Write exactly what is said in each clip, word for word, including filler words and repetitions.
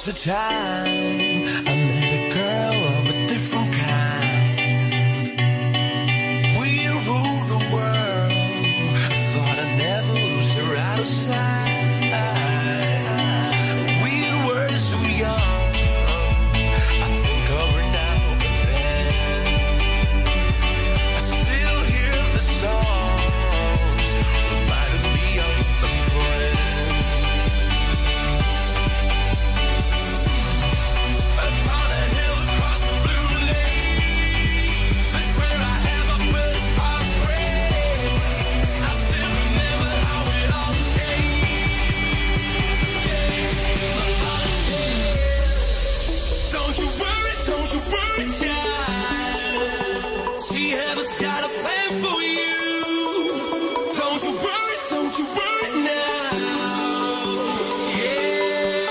was a time I met a girl of a different kind. We rule the world. I thought I'd never lose her out of sight. We were so young. I think of her now and then. I still hear the songs reminding me of a friend. Upon a hill across the blue lake, that's where I had my first heartbreak. I still remember how it all changed. My father said, don't you worry, don't you worry, child. She has got a plan for you. Don't you worry, don't you worry now. Yeah.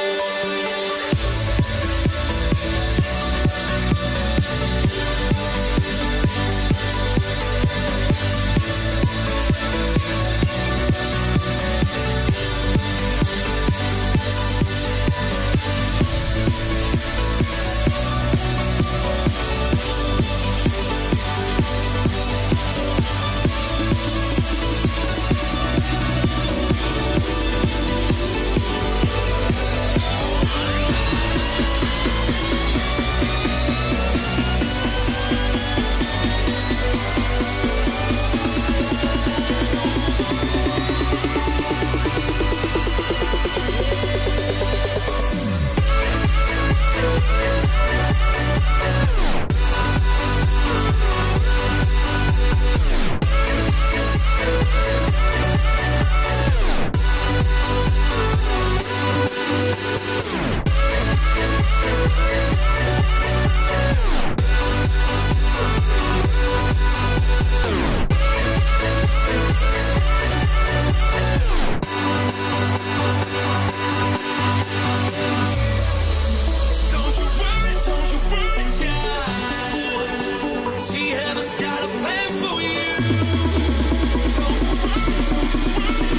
Don't you worry, don't you worry, child. She has got a plan for you. Don't you worry, don't you worry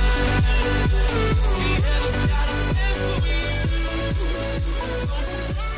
now.